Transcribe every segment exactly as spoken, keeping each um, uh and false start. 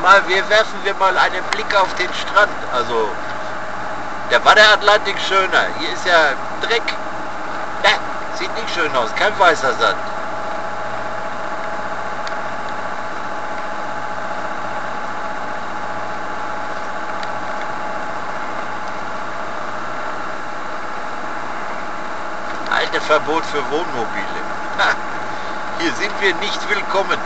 mal, wir werfen wir mal einen Blick auf den Strand. Also, da war der Atlantik schöner. Hier ist ja Dreck. Ja, sieht nicht schön aus, kein weißer Sand. Halteverbot für Wohnmobile. Ha, hier sind wir nicht willkommen.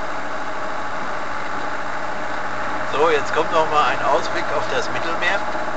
So, jetzt kommt noch mal ein Ausblick auf das Mittelmeer.